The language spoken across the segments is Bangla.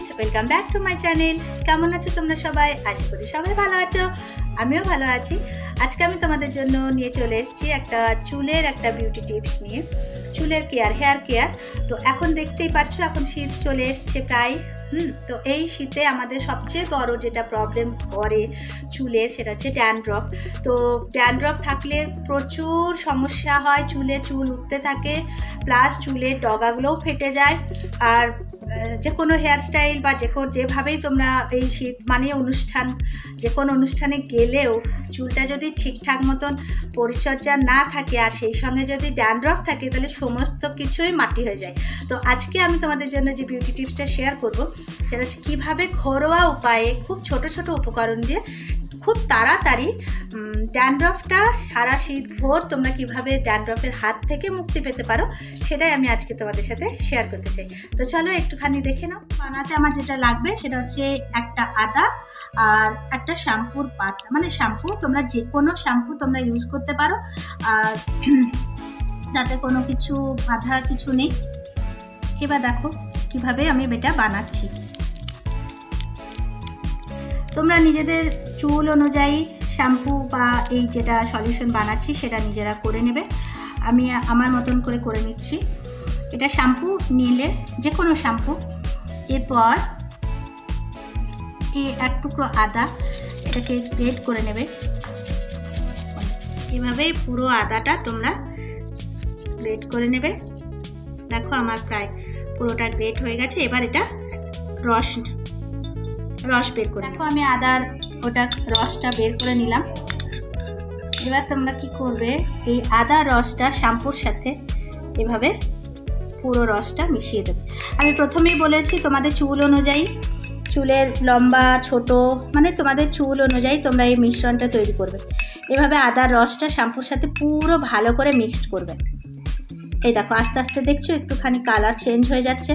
Friends welcome back to my channel. কেমন আছো তোমরা সবাই? আশা করি সবাই ভালো আছো, আমিও ভালো আছি। আজকে আমি তোমাদের জন্য নিয়ে চলে এসেছি একটা চুলের একটা বিউটি টিপস নিয়ে, চুলের কেয়ার, হেয়ার কেয়ার। তো এখন দেখতেই পাচ্ছ, এখন শীত চলে এসছে প্রায়। তো এই শীতে আমাদের সবচেয়ে বড় যেটা প্রবলেম করে চুলের, সেটা হচ্ছে ড্যান্ড্রফ। তো ড্যান্ড্রফ থাকলে প্রচুর সমস্যা হয়, চুলে চুল উঠতে থাকে, প্লাস চুলের ডগাগুলোও ফেটে যায়। আর যে কোনো হেয়ারস্টাইল বা যেভাবেই তোমরা এই শীত মানে অনুষ্ঠান, যে কোনো অনুষ্ঠানে গেলেও চুলটা যদি ঠিকঠাক মতন পরিচর্যা না থাকে আর সেই সঙ্গে যদি ড্যান্ড্রফ থাকে, তাহলে সমস্ত কিছুই মাটি হয়ে যায়। তো আজকে আমি তোমাদের জন্য যে বিউটি টিপসটা শেয়ার করব, সেটা হচ্ছে কীভাবে ঘরোয়া উপায়ে খুব ছোট ছোট উপকরণ দিয়ে খুব তাড়াতাড়ি ড্যান্ড্রফটা সারা শীত ভোর তোমরা কীভাবে ড্যান্ড্রফের হাত থেকে মুক্তি পেতে পারো, সেটাই আমি আজকে তোমাদের সাথে শেয়ার করতে চাই। তো চলো একটুখানি দেখে নাও। বানাতে আমার যেটা লাগবে সেটা হচ্ছে একটা আদা আর একটা শ্যাম্পুর পাতা, মানে শ্যাম্পু, তোমরা যে কোনো শ্যাম্পু তোমরা ইউজ করতে পারো, আর তাতে কোনো কিছু বাধা কিছু নেই। এবার দেখো কিভাবে আমি এটা বানাচ্ছি। তোমরা নিজেদের চুল অনুযায়ী শ্যাম্পু বা এই যেটা সলিউশন বানাচ্ছি সেটা নিজেরা করে নেবে। আমি আমার মতন করে নিচ্ছি। এটা শ্যাম্পু নিলে যে কোনো শ্যাম্পু, এরপর এই এক টুকরো আদা, এটাকে গ্রেট করে নেবে। এভাবেই পুরো আদাটা তোমরা গ্রেট করে নেবে। দেখো আমার প্রায় পুরোটা গ্রেট হয়ে গেছে। এবার এটা রস বের করে দেখো, আমি আদার রসটা বের করে নিলাম। এবার তোমরা কি করবে, এই আদা রসটা শ্যাম্পুর সাথে এভাবে পুরো রসটা মিশিয়ে দেবে। আমি প্রথমেই বলেছি তোমাদের চুল অনুযায়ী, চুলের লম্বা ছোট মানে তোমাদের চুল অনুযায়ী তোমরা এই মিশ্রণটা তৈরি করবে। এভাবে আদার রসটা শ্যাম্পুর সাথে পুরো ভালো করে মিক্সড করবে। এই দেখো আস্তে আস্তে দেখছো একটুখানি কালার চেঞ্জ হয়ে যাচ্ছে।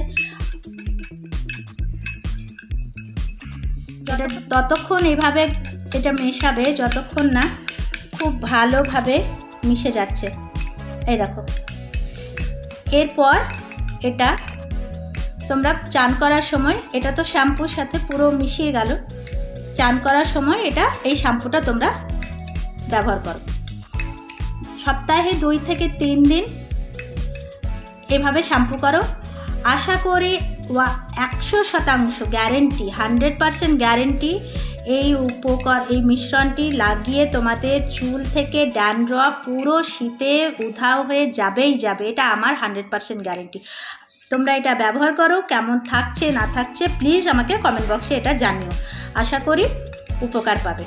ততক্ষণ এইভাবে এটা মেশাবে যতক্ষণ না খুব ভালোভাবে মিশে যাচ্ছে। এই দেখো, এরপর এটা তোমরা চান করার সময়, এটা তো শ্যাম্পুর সাথে পুরো মিশিয়ে গেল, চান করার সময় এই শ্যাম্পুটা তোমরা ব্যবহার করো। সপ্তাহে 2 থেকে 3 দিন এভাবে শ্যাম্পু করো। আশা করি 100% গ্যারেন্টি, 100% গ্যারেন্টি এই মিশ্রণটি লাগিয়ে তোমাদের চুল থেকে ড্যান্ড্রফ পুরো শীতে উধাও হয়ে যাবেই যাবে। এটা আমার 100% গ্যারেন্টি। তোমরা এটা ব্যবহার করো, কেমন থাকছে না থাকছে প্লিজ আমাকে কমেন্ট বক্সে এটা জানিও। আশা করি উপকার পাবে।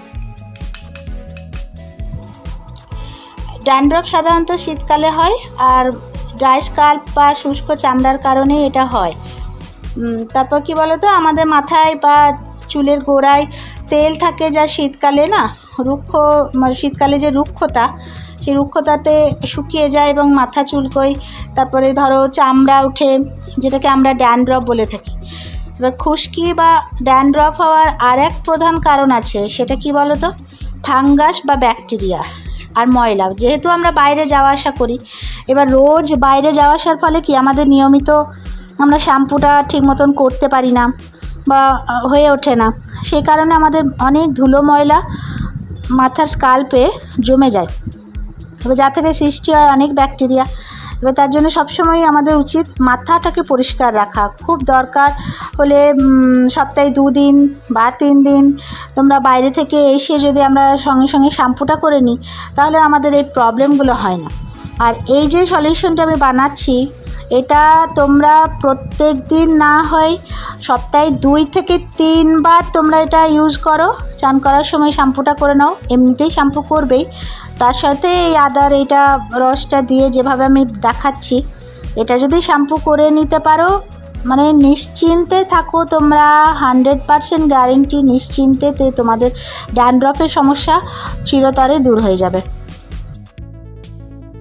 ড্যান্ড্রফ সাধারণত শীতকালে হয়, আর ড্রাই স্কাল্প বা শুষ্ক চামড়ার কারণে এটা হয়। তারপর কি বলো তো, আমাদের মাথায় বা চুলের গোড়ায় তেল থাকে, যা শীতকালে না শীতকালে যে রুক্ষতা, সেই রুক্ষতাতে শুকিয়ে যায় এবং মাথা চুলকোয়। তারপরে ধরো চামড়া উঠে, যেটাকে আমরা ড্যান্ড্রফ বলে থাকি। এবার খুশকি বা ড্যান্ড্রফ হওয়ার আরেক প্রধান কারণ আছে, সেটা কি বলো তো, ফাঙ্গাস বা ব্যাকটেরিয়া আর ময়লা। যেহেতু আমরা বাইরে যাওয়া আসা করি, এবার রোজ বাইরে যাওয়া আসার ফলে কি আমাদের নিয়মিত আমরা শ্যাম্পুটা ঠিক মতন করতে পারি না বা হয়ে ওঠে না, সেই কারণে আমাদের অনেক ধুলো ময়লা মাথার স্কাল্পে জমে যায়, এবার যা থেকে সৃষ্টি হয় অনেক ব্যাকটেরিয়া। এবার তার জন্য সবসময় আমাদের উচিত মাথাটাকে পরিষ্কার রাখা। খুব দরকার হলে সপ্তাহে 2 দিন বা 3 দিন তোমরা বাইরে থেকে এসে যদি আমরা সঙ্গে সঙ্গে শ্যাম্পুটা করে নিই, তাহলে আমাদের এই প্রবলেমগুলো হয় না। আর এই যে সলিউশনটা আমি বানাচ্ছি, এটা তোমরা প্রত্যেক দিন না হয় সপ্তাহে 2 থেকে 3 বার তোমরা এটা ইউজ করো। চান করার সময় শ্যাম্পুটা করে নাও, এমনিতেই শ্যাম্পু করবেই, তার সাথে এই আদার এইটা রসটা দিয়ে যেভাবে আমি দেখাচ্ছি, এটা যদি শ্যাম্পু করে নিতে পারো, মানে নিশ্চিন্তে থাকো তোমরা, 100% গ্যারেন্টি, নিশ্চিন্তে তোমাদের ড্যান্ড্রফের সমস্যা চিরতরে দূর হয়ে যাবে।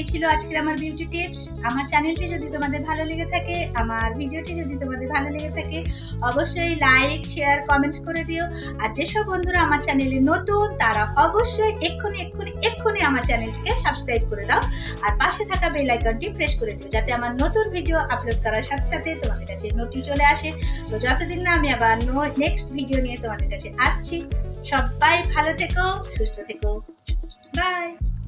এই ছিল আজকের আমার বিউটি টিপস। আমার চ্যানেলটি যদি তোমাদের ভালো লেগে থাকে, আমার ভিডিওটি যদি তোমাদের ভালো লেগে থাকে, অবশ্যই লাইক শেয়ার কমেন্টস করে দিও। আর যেসব বন্ধুরা আমার চ্যানেলে নতুন তারা অবশ্যই এক্ষুনি আমার চ্যানেলটিকে সাবস্ক্রাইব করে দাও আর পাশে থাকা বেল আইকনটি প্রেস করে দিও, যাতে আমার নতুন ভিডিও আপলোড করার সাথে সাথে তোমাদের কাছে নোটিফিকেশন চলে আসে। তো যতদিন না আমি আবার নেক্সট ভিডিও নিয়ে তোমাদের কাছে আসছি, সবাই ভালো থেকো, সুস্থ থেকো, বাই।